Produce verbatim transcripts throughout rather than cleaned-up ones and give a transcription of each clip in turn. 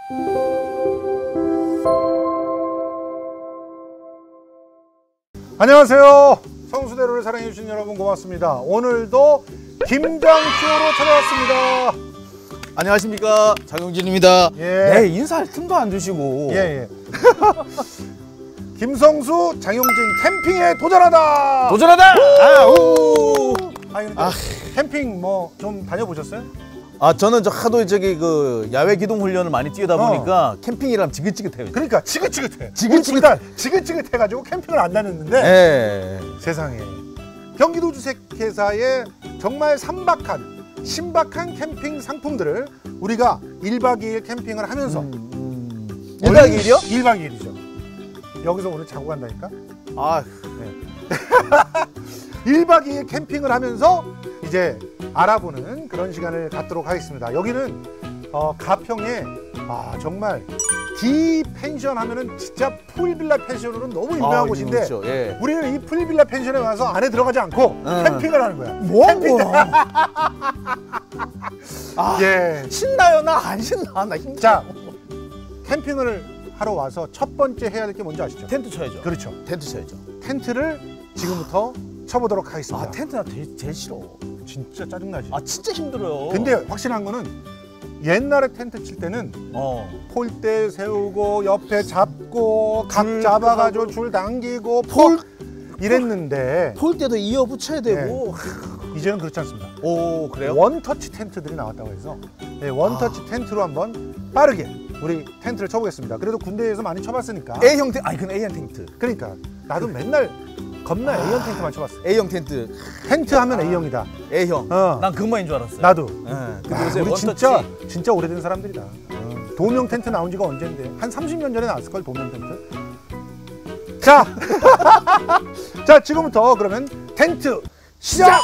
안녕하세요. 성수대로를 사랑해주신 여러분 고맙습니다. 오늘도 김장쇼로 찾아왔습니다. 안녕하십니까, 장용진입니다. 예. 네, 인사할 틈도 안 주시고. 예, 예. 김성수, 장용진 캠핑에 도전하다. 도전하다. 아, 우. 아니, 근데 아. 캠핑 뭐 좀 다녀보셨어요? 아, 저는 저 하도 저기 그 야외 기동 훈련을 많이 뛰다 보니까 어. 캠핑이랑 지긋지긋해요. 그러니까 지긋지긋해. 지긋지긋. 지긋지긋해가지고 캠핑을 안 다녔는데. 네. 세상에. 경기도 주식회사의 정말 삼박한, 신박한 캠핑 상품들을 우리가 일박 이일 캠핑을 하면서 음, 음. 일박 이일이요? 일박 이일이죠. 여기서 오늘 자고 간다니까? 아, 네. 일박 이일 캠핑을 하면서 이제 알아보는 그런 시간을 갖도록 하겠습니다. 여기는 어, 가평에 아, 정말 D 펜션 하면은 진짜 풀빌라 펜션으로는 너무 유명한 아, 곳인데 그렇죠. 예. 우리는 이 풀빌라 펜션에 와서 안에 들어가지 않고 음. 캠핑을 하는 거야. 뭐? 캠핑. 아, 예. 신나요? 나 안 신나. 나 힘들어. 자, 캠핑을 하러 와서 첫 번째 해야 될 게 뭔지 아시죠? 텐트 쳐야죠. 그렇죠. 텐트 쳐야죠. 텐트를 지금부터 쳐보도록 하겠습니다. 아, 텐트 나 제일, 제일 싫어. 진짜 짜증나지? 아, 진짜 힘들어요. 근데 확실한 거는 옛날에 텐트 칠 때는 어. 폴대 세우고 옆에 잡고 각 줄 잡아가지고 줄 당기고 폴 이랬는데 폴 때도 이어 붙여야 되고. 네. 이제는 그렇지 않습니다. 오, 그래요? 원터치 텐트들이 나왔다고 해서 네, 원터치 아. 텐트로 한번 빠르게 우리 텐트를 쳐보겠습니다. 그래도 군대에서 많이 쳐봤으니까. A형 텐트, 아니 그건 A형 텐트. 그러니까 나도 맨날 겁나 아. A형 텐트만 쳐봤어. A형 텐트. 텐트 하면 아. A형이다. A형. 어. 난 그것만인 줄 알았어요. 나도. 네. 근데 아, 요새 우리 원터치. 진짜 진짜 오래된 사람들이다. 어. 도명 텐트 나온 지가 언젠데 한 삼십 년 전에 나왔을 걸 도명 텐트. 자, 자 지금부터 그러면 텐트 시작.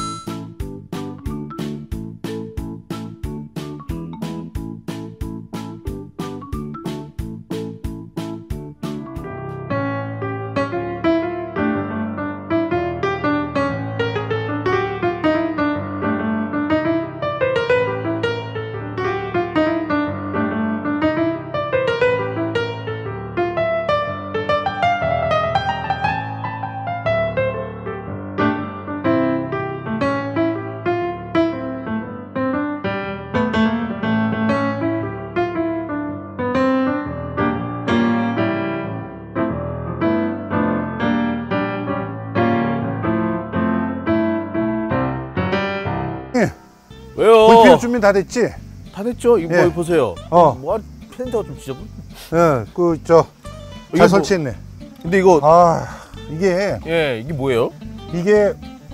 왜요? 불필요 준비 다 됐지? 다 됐죠? 이거 예. 뭐 보세요. 어. 뭐 텐트가 좀 지저분. 예, 그 저 잘 뭐, 설치했네. 근데 이거 아, 이게 예, 이게 뭐예요? 이게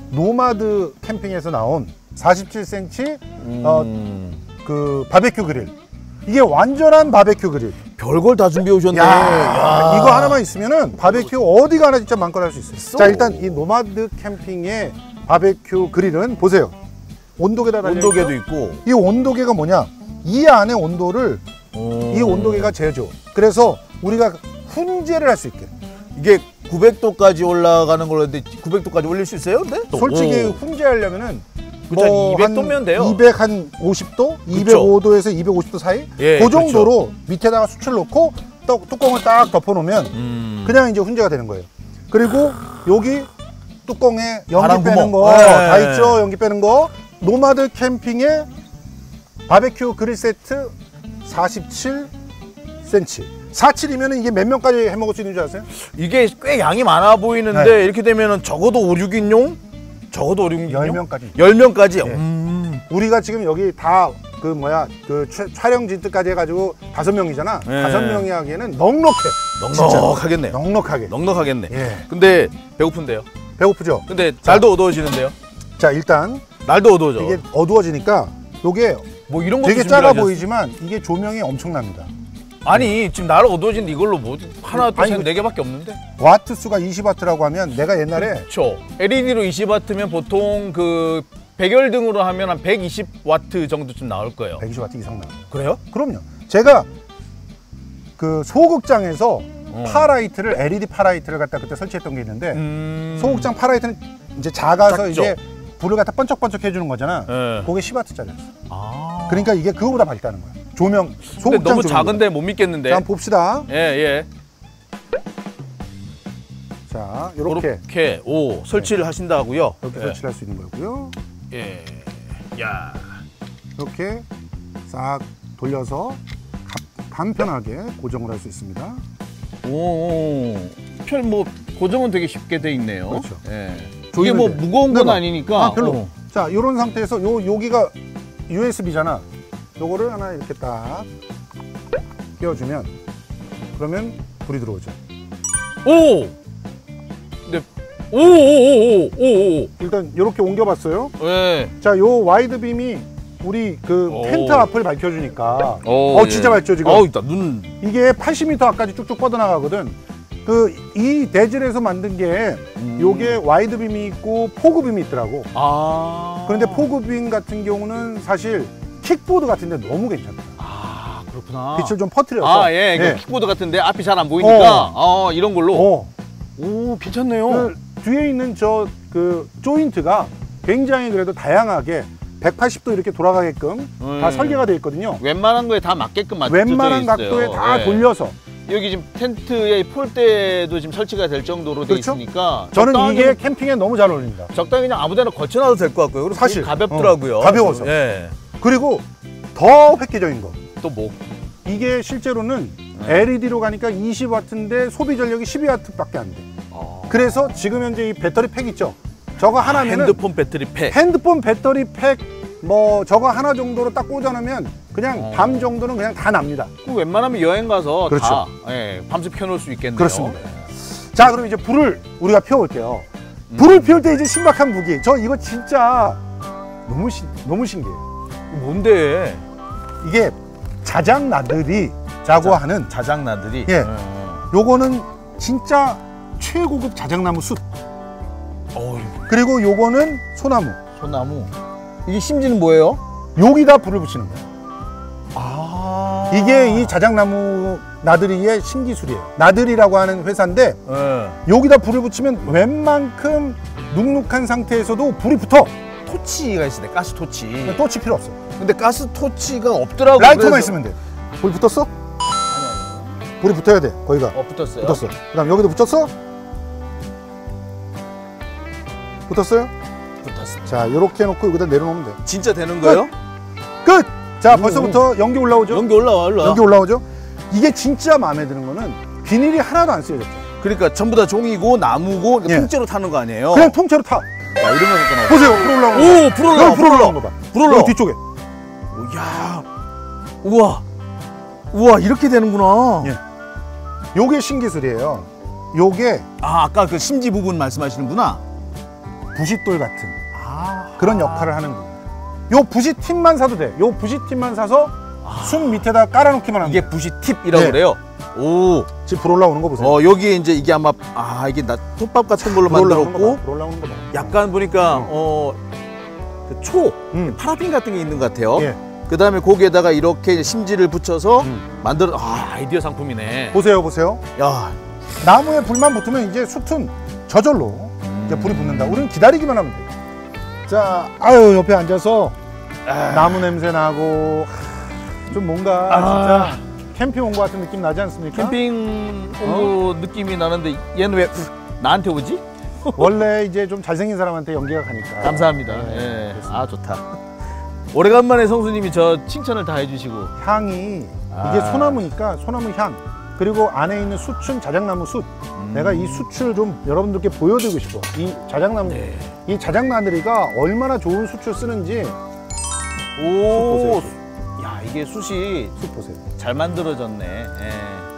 노마드 캠핑에서 나온 사십칠 센티미터 음... 어, 그 바베큐 그릴. 이게 완전한 바베큐 그릴. 별걸 다 준비해 오셨네. 야, 야. 이거 하나만 있으면은 바베큐 어디 가나 진짜 마음껏 할 수 있어요. 쏘. 자, 일단 이 노마드 캠핑의 바베큐 그릴은 보세요. 온도계다 달려 있죠? 온도계도 있고. 이 온도계가 뭐냐? 이 안에 온도를 오. 이 온도계가 재줘. 그래서 우리가 훈제를 할 수 있게. 이게 구백 도까지 올라가는 걸로 했는데 구백 도까지 올릴 수 있어요? 근데? 솔직히 오. 훈제하려면은 그쵸, 뭐 이백 도면 돼요. 이백 한 오십 도, 이백오 도에서 이백오십 도 사이, 예, 그 정도로 그렇죠. 밑에다가 수출 넣고 또 뚜껑을 딱 덮어놓으면 음. 그냥 이제 훈제가 되는 거예요. 그리고 여기 뚜껑에 연기 바람 빼는 구멍. 거 다 예. 있죠. 연기 빼는 거. 노마드 캠핑의 바베큐 그릴 세트 사십칠 센티미터. 사십칠이면 이게 몇 명까지 해 먹을 수 있는 줄 아세요? 이게 꽤 양이 많아 보이는데 네. 이렇게 되면은 적어도 오, 육 인용? 적어도 오, 육 인용? 열 명까지. 열 명까지요? 네. 음. 우리가 지금 여기 다 그 뭐야 그 촬- 촬영 진트까지 해가지고 다섯 명이잖아. 네. 다섯 명이 하기에는 넉넉해. 넉넉하겠네요. 넉넉하게. 넉넉하겠네. 예. 근데 배고픈데요? 배고프죠? 근데 날도 어두워지는데요? 자, 일단 날도 어두워져. 이게 어두워지니까 요게 뭐 이런 것도 되게 준비를 작아 하셨- 보이지만 이게 조명이 엄청납니다. 아니 지금 날 어두워지는데 이걸로 뭐 하나 아니, 둘셋네 개밖에 없는데? 와트 수가 이십 와트라고 하면 내가 옛날에 그렇죠. 엘이디로 이십 와트면 보통 그 백열등으로 하면 한 백이십 와트 정도쯤 나올 거예요. 백이십 와트 이상 나와요. 그래요? 그럼요. 제가 그 소극장에서 어. 파라이트를 엘이디 파라이트를 갖다 그때 설치했던 게 있는데 음... 소극장 파라이트는 이제 작아서 작죠. 이제 불을 갖다 번쩍번쩍 해주는 거잖아. 네. 그게 십 와트짜리였어. 아... 그러니까 이게 그거보다 밝다는 거야. 조명, 근데 소극장 너무 조명입니다. 작은데 못 믿겠는데. 자, 한번 봅시다. 예, 예. 자, 이렇게 이렇게 오 설치를 하신다고요? 이렇게 예. 설치를 할 수 있는 거고요. 예. 야. 이렇게 싹 돌려서 가- 간편하게 고정을 할 수 있습니다. 오. 편 뭐 고정은 되게 쉽게 돼 있네요. 그렇죠. 예. 이게 조이면 뭐 돼요. 무거운 건 네, 아니니까. 아, 별로. 어. 자, 이런 상태에서 요 여기가 유에스비잖아. 요거를 하나 이렇게 딱 끼워주면 그러면 불이 들어오죠. 오. 네. 오오오오오오. 일단 이렇게 옮겨봤어요. 예. 자, 요 와이드 빔이 우리 그 오. 텐트 앞을 밝혀주니까 오, 어 진짜 예. 밝죠 지금. 어우, 눈. 이게 팔십 미터까지 쭉쭉 뻗어나가거든. 그 이 대질에서 만든 게 음. 요게 와이드 빔이 있고 포그 빔이 있더라고. 아. 그런데 포그 빔 같은 경우는 사실 킥보드 같은데 너무 괜찮다. 아, 그렇구나. 빛을 좀 퍼뜨려서. 아, 예. 그 예. 킥보드 같은데 앞이 잘 안 보이니까 어, 이런 걸로. 어. 오, 괜찮네요. 그 뒤에 있는 저 그 조인트가 굉장히 그래도 다양하게 백팔십 도 이렇게 돌아가게끔 다 음. 설계가 되어 있거든요. 웬만한 거에 다 맞게끔 맞춰져 웬만한 있어요. 각도에 다 예. 돌려서. 여기 지금 텐트에 폴대도 지금 설치가 될 정도로 돼 그렇죠? 있으니까 저는 적당히 이게 캠핑에 너무 잘 어울립니다. 적당히 그냥 아무데나 걸쳐놔도 될 것 같고요. 그리고 사실, 되게 가볍더라고요. 어, 가벼워서. 예. 그리고 더 획기적인 거. 또 뭐? 이게 실제로는 네. 엘이디로 가니까 이십 와트인데 소비 전력이 십이 와트밖에 안 돼. 어. 그래서 지금 현재 이 배터리 팩 있죠? 저거 하나면 핸드폰 배터리 팩. 핸드폰 배터리 팩 뭐 저거 하나 정도로 딱 꽂아놓으면 그냥 어. 밤 정도는 그냥 다 납니다. 그럼 웬만하면 여행 가서 그렇죠. 다 예, 밤새 켜놓을 수 있겠네요. 그렇습니다. 자, 그럼 이제 불을 우리가 피워볼게요. 불을 피울 때 이제 신박한 무기. 저 이거 진짜 너무 신 너무 신기해요. 뭔데? 이게 자작나들이라고 자- 하는 자작나들이. 예. 어. 요거는 진짜 최고급 자작나무 숯. 어우, 그리고 요거는 소나무. 소나무. 이게 심지는 뭐예요? 여기다 불을 붙이는 거예요. 아. 이게 이 자작나무 나들이의 신기술이에요. 나들이라고 하는 회사인데 예. 여기다 불을 붙이면 웬만큼 눅눅한 상태에서도 불이 붙어. 토치가 있어요. 가스 토치. 또치 필요 없어. 근데 가스 토치가 없더라고. 라이터만 그래서- 있으면 돼. 불 붙었어? 아니, 아니. 불이 붙어야 돼. 거기가. 어, 붙었어요. 붙었어. 그다음 여기도 붙였어? 붙었어요? 붙었어. 자, 이렇게 해놓고 여기다 내려놓으면 돼. 진짜 되는 거예요? 끝! 자, 오, 벌써부터 연기 올라오죠? 연기 올라와, 올라와. 연기 올라오죠? 이게 진짜 마음에 드는 거는 비닐이 하나도 안 쓰여졌죠. 그러니까 전부 다 종이고 나무고 예. 통째로 타는 거 아니에요? 그냥 통째로 타. 야, 이런 거 갖고 나와. 보세요, 불 올라오는 거. 오, 불 올라와, 여기 불 올라오는 거 봐. 불 올라와. 여기 뒤쪽에. 오, 야, 우와, 우와, 이렇게 되는구나. 예. 요게 신기술이에요. 요게 아, 아까 그 심지 부분 말씀하시는구나. 부싯돌 같은 아, 그런 역할을 하는 거예요. 요 부싯팁만 사도 돼. 요 부싯팁만 사서 숯 밑에다 깔아놓기만 하면 이게 돼. 부시 팁이라고 네. 그래요. 오, 지금 불 올라오는 거 보세요. 어, 여기에 이제 이게 아마 아 이게 나 톱밥 같은 걸로 불 올라오는 거 만들었고 봐. 불 올라오는 거 봐. 약간 보니까 음. 어, 그 초, 음. 파라핀 같은 게 있는 것 같아요. 예. 그 다음에 거기에다가 이렇게 심지를 붙여서 음. 만들어. 아, 아이디어 상품이네. 보세요, 보세요. 야, 나무에 불만 붙으면 이제 숯은 저절로 이제 불이 붙는다. 우리는 기다리기만 하면 돼. 자, 아유 옆에 앉아서 아. 나무 냄새 나고 하, 좀 뭔가 아. 진짜 캠핑 온 것 같은 느낌 나지 않습니까? 캠핑 온 느낌이 나는데 얘는 왜 나한테 오지? 원래 이제 좀 잘생긴 사람한테 연기가 가니까. 감사합니다. 네, 예. 그렇습니다. 아, 좋다. 오래간만에 성수님이 저 칭찬을 다 해주시고. 향이 이게 아. 소나무니까 소나무 향 그리고 안에 있는 숯은 자작나무 숯. 음. 내가 이 숯을 좀 여러분들께 보여드리고 싶어. 이 자작나무, 네. 이 자작나들이가 얼마나 좋은 숯을 쓰는지 오, 보세요. 야, 이게 숯이 숯 보세요. 잘 만들어졌네. 예.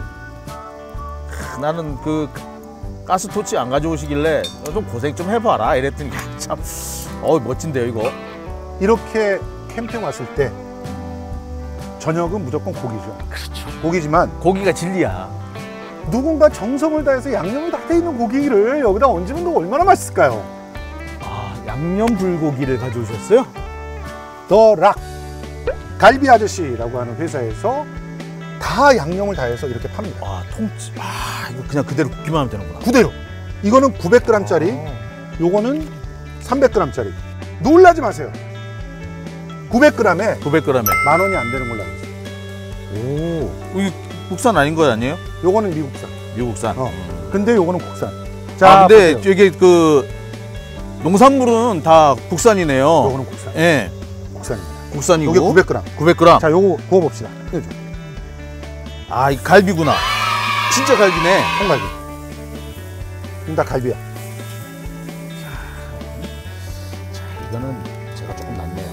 크, 나는 그 가스 토치 안 가져오시길래 좀 고생 좀 해봐라 이랬더니 야, 참, 어 멋진데요 이거. 이렇게 캠핑 왔을 때 저녁은 무조건 고기죠. 그렇죠. 고기지만 고기가 진리야. 누군가 정성을 다해서 양념이 다 돼 있는 고기를 여기다 얹으면 또 얼마나 맛있을까요? 아, 양념 불고기를 가져오셨어요? 더 락 갈비 아저씨라고 하는 회사에서 다 양념을 다해서 이렇게 팝니다. 와, 통치. 아, 이거 그냥 그대로 굽기만 하면 되는구나. 그대로. 이거는 구백 그램짜리, 요거는 삼백 그램짜리. 놀라지 마세요. 구백 그램에 구백 그램에. 만 원이 안 되는 걸로 알고 있어요. 오, 이거 국산 아닌 거 아니에요? 요거는 미국산. 미국산. 어. 근데 요거는 국산. 아, 근데 보세요. 이게 그 농산물은 다 국산이네요. 요거는 국산. 예. 국산입니다. 국산이고. 요게 구백 그램. 구백 그램. 자, 요거 구워 봅시다. 해줘. 아, 이 갈비구나. 진짜 갈비네. 홍갈비. 이건 다 갈비야. 자, 이거는 제가 조금 낫네요.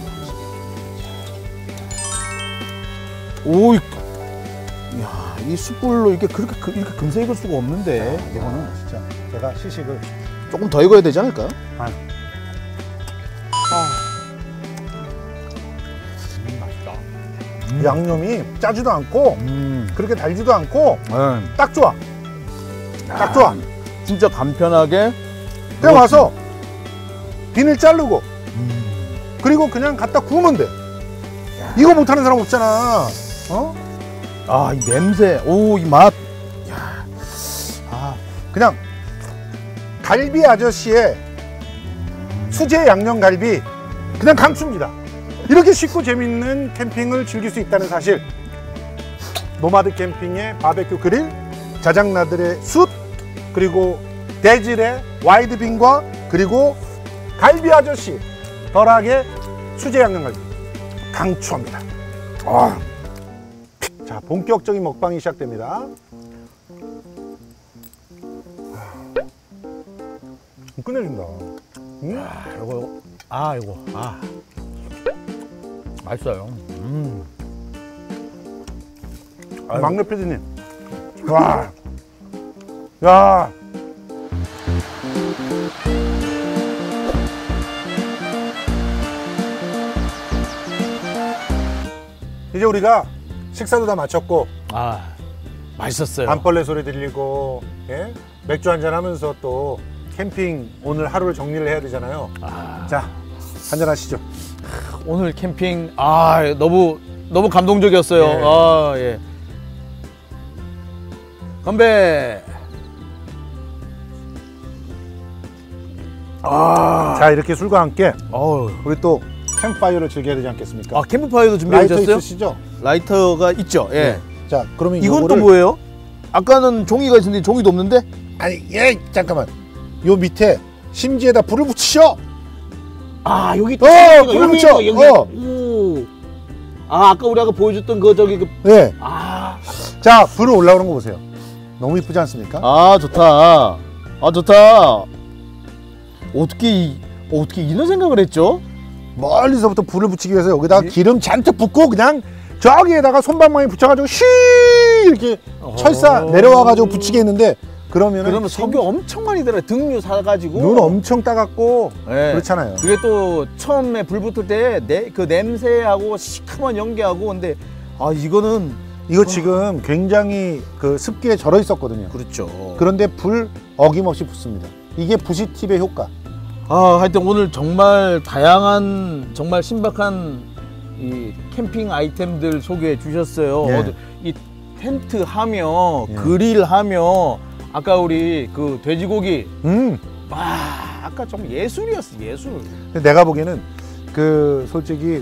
오, 이, 야, 이 숯불로 이렇게 그렇게 그- 이렇게 금세 익을 수가 없는데. 이거는 진짜 제가 시식을 조금 더 익어야 되지 않을까요? 아, 음, 맛있다. 양념이 짜지도 않고 음, 그렇게 달지도 않고 음. 딱 좋아. 딱 좋아. 진짜 간편하게. 그냥 와서 비늘 자르고 음. 그리고 그냥 갖다 구우면 돼. 이거 못하는 사람 없잖아. 어? 아, 이 냄새. 오, 이 맛. 야. 아, 그냥 갈비 아저씨의 수제 양념 갈비 그냥 강추입니다. 이렇게 쉽고 재밌는 캠핑을 즐길 수 있다는 사실. 노마드 캠핑의 바베큐 그릴, 자장나들의 숯, 그리고 대질의 와이드빈과 그리고 갈비 아저씨 덜하게 수제 양념 갈비 강추합니다. 아. 자, 본격적인 먹방이 시작됩니다. 끝내준다. 응? 아, 이거. 아, 이거. 아. 맛있어요. 음. 아유. 막내 피디님. 와. 야. 이제 우리가 식사도 다 마쳤고 아, 맛있었어요. 밤벌레 소리 들리고 예? 맥주 한잔 하면서 또 캠핑 오늘 하루를 정리를 해야 되잖아요. 아, 자, 한잔 하시죠. 오늘 캠핑 아, 너무 너무 감동적이었어요. 예. 아, 예. 건배. 아, 자, 이렇게 술과 함께 어우. 우리 또 캠프파이어를 즐겨야 되지 않겠습니까? 아, 캠프파이어도 준비해 라이터 주셨어요? 있으시죠? 라이터가 있죠. 예. 네. 자, 그러면 이건 또 요거를- 뭐예요? 아까는 종이가 있었는데 종이도 없는데? 아니, 예, 잠깐만. 요 밑에 심지에다 불을 붙이셔. 아, 여기 어, 불을 여기 붙여. 있네, 여기. 어. 오. 아, 아까 우리 아까 보여줬던 그 저기 그 네. 아. 자, 불을 올라오는 거 보세요. 너무 이쁘지 않습니까? 아, 좋다. 아, 좋다. 어떻게 이, 어떻게 이런 생각을 했죠? 멀리서부터 불을 붙이기 위해서 여기다가 예? 기름 잔뜩 붓고 그냥 저기에다가 손방망이 붙여가지고 쉬 이렇게 철사 어. 내려와가지고 붙이게 했는데 그러면은 그러면 석유 엄청 많이 들어요. 등유 사가지고. 눈 엄청 따갑고 네. 그렇잖아요. 그게 또 처음에 불 붙을 때 그 냄새하고 시커먼 연기하고 근데 아 이거는 이거 지금 굉장히 그 습기에 절어 있었거든요. 그렇죠. 그런데 불 어김없이 붙습니다. 이게 부시팁의 효과. 아 하여튼 오늘 정말 다양한 정말 신박한 이 캠핑 아이템들 소개해 주셨어요. 예. 어, 이 텐트 하며 예. 그릴 하며 아까 우리 그 돼지고기 음. 와 아까 좀 예술이었어 예술. 근데 내가 보기에는 그 솔직히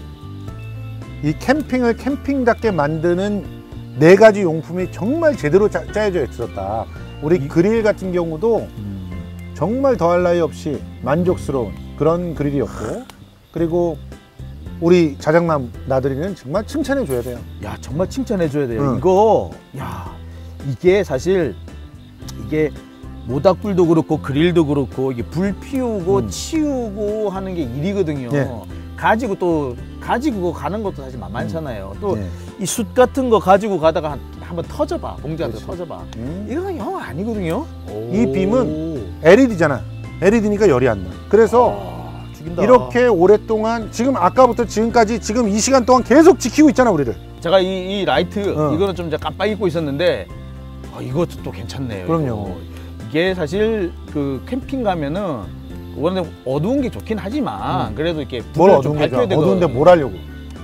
이 캠핑을 캠핑답게 만드는 네 가지 용품이 정말 제대로 짜, 짜여져 있었다. 우리 이- 그릴 같은 경우도 정말 더할 나위 없이 만족스러운 그런 그릴이었고, 그리고 우리 자장남 나들이는 정말 칭찬해 줘야 돼요. 야 정말 칭찬해 줘야 돼요. 응. 이거 야 이게 사실 이게 모닥불도 그렇고 그릴도 그렇고 이게 불 피우고 음. 치우고 하는 게 일이거든요. 예. 가지고 또 가지고 가는 것도 사실 만만찮아요. 또 예. 이 숯 같은 거 가지고 가다가 한, 한번 터져봐. 봉지 같은 거 그렇지. 터져봐. 음. 이거는 영 아니거든요. 이 빔은 엘이디잖아. 엘이디니까 열이 안 나. 그래서 아, 죽인다. 이렇게 오랫동안 지금 아까부터 지금까지 지금 이 시간 동안 계속 지키고 있잖아 우리를. 제가 이, 이 라이트 어. 이거는 좀 이제 깜빡 잊고 있었는데 아, 이것도 또 괜찮네요. 그럼요. 이거. 이게 사실 그 캠핑 가면은 원래 어두운 게 좋긴 하지만 음. 그래도 이렇게 뭘 불을 좀 어두운 게 좋아. 밝혀야 되거든. 어두운데 뭘 하려고.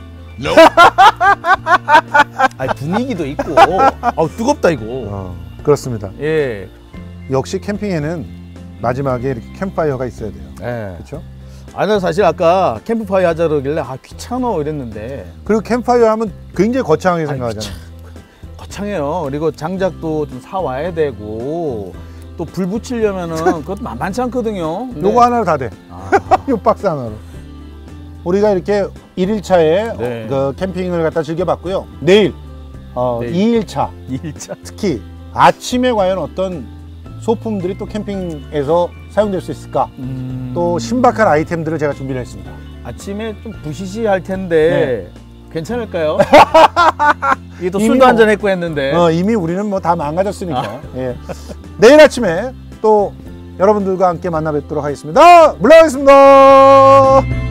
아니, 분위기도 있고. 아 뜨겁다 이거. 어, 그렇습니다. 예. 역시 캠핑에는 마지막에 이렇게 캠파이어가 있어야 돼요. 예. 그렇죠? 아니 사실 아까 캠프파이어 하자 그러길래 아 귀찮어 이랬는데 그리고 캠파이어 하면 굉장히 거창하게 아니, 생각하잖아요. 귀찮- 거창해요. 그리고 장작도 좀 사와야 되고 또 불 붙이려면은 그것도 만만치 않거든요. 근데- 요거 하나로 다 돼. 아, 요 박스 하나로. 우리가 이렇게 일 일차에 네. 그 캠핑을 갖다 즐겨봤고요. 내일 어, 내일. 이 일차 이 일차. 특히 아침에 과연 어떤 소품들이 또 캠핑에서 사용될 수 있을까? 음, 또 신박한 아이템들을 제가 준비를 했습니다. 아침에 좀 부시시할 텐데 괜찮을까요? 이게 또 이미 술도 뭐- 한잔 했고 했는데. 어, 이미 우리는 뭐 다 망가졌으니까. 예. 내일 아침에 또 여러분들과 함께 만나 뵙도록 하겠습니다. 물러가겠습니다.